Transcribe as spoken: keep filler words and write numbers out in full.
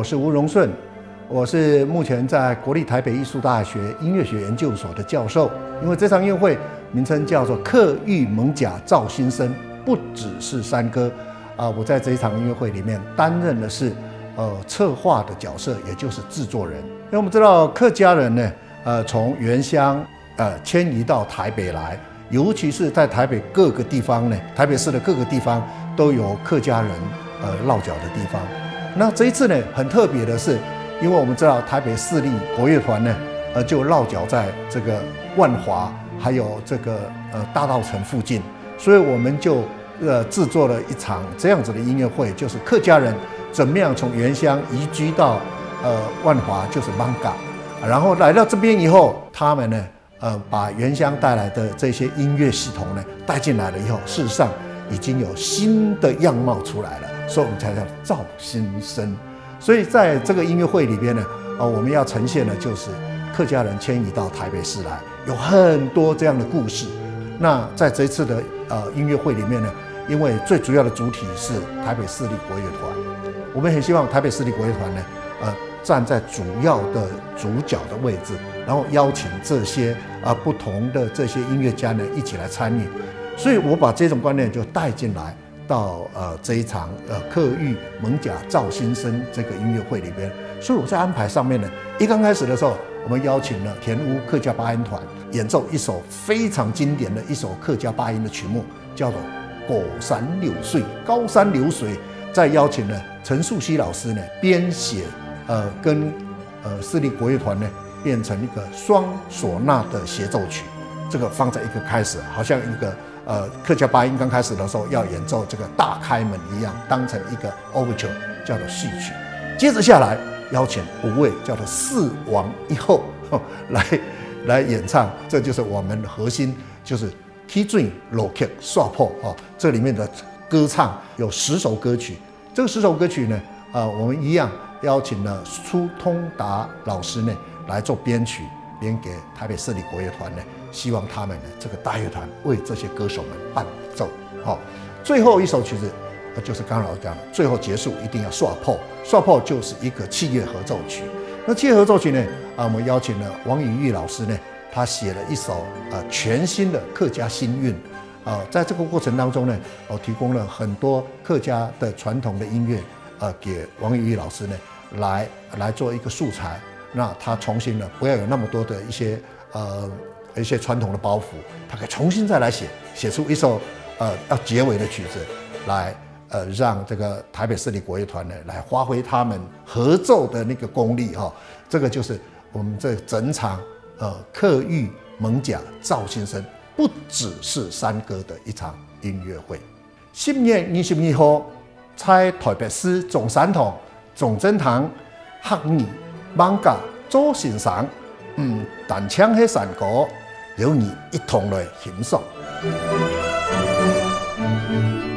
我是吴荣顺，我是目前在国立台北艺术大学音乐学研究所的教授。因为这场音乐会名称叫做“客遇蒙甲造新声”，不只是山歌啊、呃。我在这一场音乐会里面担任的是呃策划的角色，也就是制作人。因为我们知道客家人呢，呃，从原乡呃迁移到台北来，尤其是在台北各个地方呢，台北市的各个地方都有客家人呃落脚的地方。那这一次呢，很特别的是，因为我们知道台北市立国乐团呢，呃，就落脚在这个万华，还有这个呃大稻埕附近，所以我们就呃制作了一场这样子的音乐会，就是客家人怎么样从原乡移居到呃万华，就是艋舺，然后来到这边以后，他们呢，呃，把原乡带来的这些音乐系统呢带进来了以后，事实上已经有新的样貌出来了。所以我们才叫造新声。所以在这个音乐会里边呢，呃，我们要呈现的就是客家人迁移到台北市来，有很多这样的故事。那在这一次的呃音乐会里面呢，因为最主要的主体是台北市立国乐团，我们很希望台北市立国乐团呢，呃，站在主要的主角的位置，然后邀请这些啊、呃、不同的这些音乐家呢一起来参与。所以我把这种观念就带进来。到呃这一场呃客遇蒙甲造新声这个音乐会里边，所以我在安排上面呢，一刚开始的时候，我们邀请了田屋客家八音团演奏一首非常经典的一首客家八音的曲目，叫做《果山流水》，高山流水。再邀请了陈树溪老师呢编写，呃跟呃市立国乐团呢变成一个双唢呐的协奏曲，这个放在一个开始，好像一个。呃，客家八音刚开始的时候要演奏这个大开门一样，当成一个 overture 叫做序曲。接着下来邀请五位叫做四王一后、哦、来来演唱，这就是我们的核心，就是起水落曲刷破哦。这里面的歌唱有十首歌曲，这个十首歌曲呢，呃，我们一样邀请了苏通达老师呢来做编曲，编给台北市立国乐团呢。希望他们呢，这个大乐团为这些歌手们伴奏。好、哦，最后一首曲子，呃，就是刚刚老师讲的，最后结束一定要刷破，刷破就是一个器乐合奏曲。那器乐合奏曲呢，啊，我们邀请了王宇玉老师呢，他写了一首呃全新的客家新韵。啊、呃，在这个过程当中呢，我、呃、提供了很多客家的传统的音乐，呃，给王宇玉老师呢来来做一个素材。那他重新呢，不要有那么多的一些呃。一些传统的包袱，他可以重新再来写，写出一首呃要结尾的曲子，来呃让这个台北市立国乐团呢来发挥他们合奏的那个功力哈、哦。这个就是我们这整场呃客遇蒙甲造新声，不只是山歌的一场音乐会。十月二十二號，在台北市中山堂總正堂客遇艋舺造新聲，嗯，但唱起山歌。由你一同來欣賞。